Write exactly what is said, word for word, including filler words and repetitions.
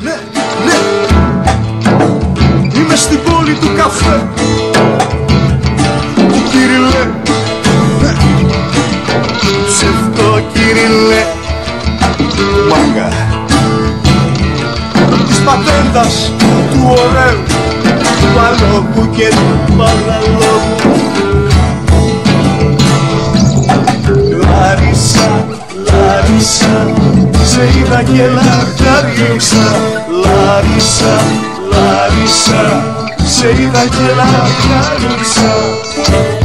ναι, ναι. Είμαι στην πόλη του καφέ, του Κυριλέ, ναι. Ψευτό Κυριλέ, μάγκα της πατέντας, του ωραίου, του αλόγου και του παραλόγου. Λάρισα, Λάρισα, σε είδα και λαχτάρισα. Λάρισα, Λάρισα, σε είδα και λαχτάρισα.